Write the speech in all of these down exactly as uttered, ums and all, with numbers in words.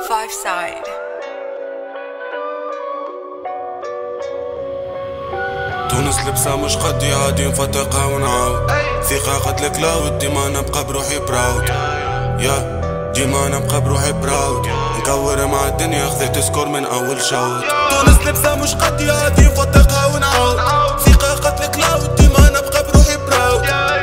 Five Side. تونس لبسة مش قدي عادي نفتقها ونعاود ثقة قتلك لا ودي ما نبقى بروحي براود يا ديما نبقى بروحي براود نكور مع الدنيا خذيت سكور من اول شوط. تونس لبسة مش قدي عادي نفتقها ونعاود ثقة قتلك لا ودي ما نبقى بروحي براود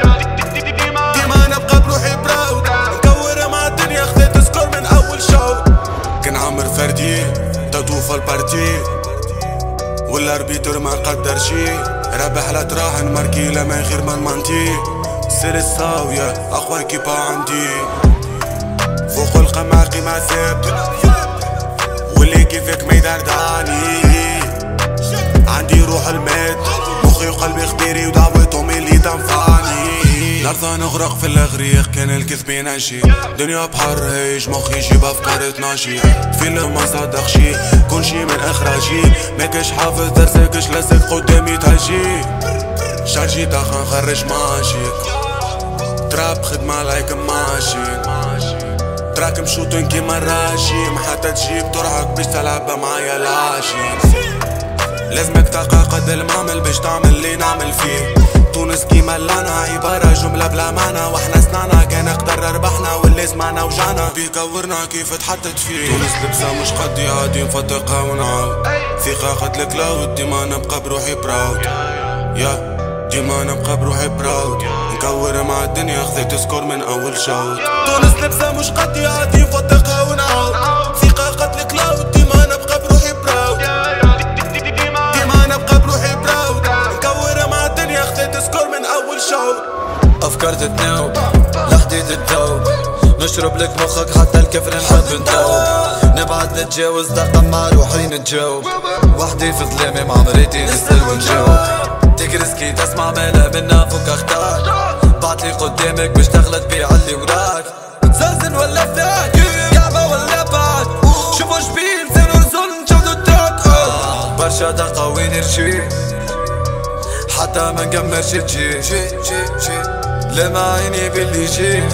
ديما نبقى بروحي براود نكور مع الدنيا خذيت سكور من اول شوط. كان عامر فردي تطوف البارتي والاربيتر ما قدر شي رابح لا تراهن ماركيلة ما غير ما نمانتي سير الساوية اقوى كيبا عندي فوق القمع قيمة ثابتة واللي كيفك ما يدرداني عندي روح المات مخي وقلبي خبيري ودعوتهم اللي تنفعني نرضى نغرق في الاغريق كان الكذب ينجي دنيا بحر هيج مخي يجيب افكار تناجي فيلم ما صدق شي كل شي من اخراجي ماكش حافظ درسكش لازق قدامي تهجي شارجي داخل نخرج ماجيك تراب خدمة لايك ماشين تراك مشوطين كيما الراجيم حتى تجيب ترهق باش تلعب معايا العجين لازمك طاقة قد المعمل باش تعمل اللي نعمل فيه. تونس كيما لانا عبارة جملة بلا معنى واحنا سنانا كان نقدر ربحنا واللي سمعنا وجعنا بيكورنا كيف تحطت فيه. تونس لبسة مش قدي عادي نفتقها ونعاود ثقة قتلك لا ودي ما نبقى بروحي براود يا ديما نبقى بروحي براود نكور مع الدنيا خذيت سكور من اول شوط. تونس لبسة مش قدي عادي نفتقها ونعاود ثقة قتلك لا ودي ما نبقى بروحي براود ديما نبقى بروحي براود نكور مع الدنيا خذيت سكور من اول شوط. افكار تتناوب لحديد الذوب نشرب لك مخك حتى الكفر نحب ندوب نبعد نتجاوز دقة مع روحي نتجاوب وحدي في ظلامي مع مريتي نستر ونجاوب تكرسكي تسمع مالا منا فوق اختار بعتلي قدامك باش تغلط بيع اللي وراك زازن ولا فداك كعبة ولا بعد شوفوا شبين زين ورزول نجودو التاك برشا دقة وين يرشي حتى ما نقمرش تجي لا ما عيني باللي جيت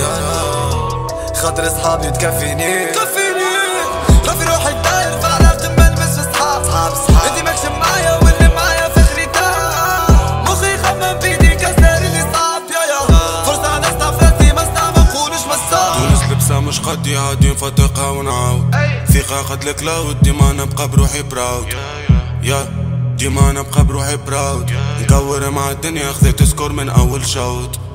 خاطر صحابي تكفيني كفيني رافي روحي داير فعلا قمة نمس في صحاب صحاب صحاب انتي ماكش معايا واللي معايا فخري تاع مخي خمم بيدي كسر اللي صعب يا يا فرصة نستا فراسي مستا ما نقولش مسا. تونس لبسة مش قدي عادي نفتقها ونعاود ثقة قتلك لا ودي ما نبقى بروحي براود يا ديما نبقى بروحي براود نكور مع الدنيا خذيت سكور من اول شوط.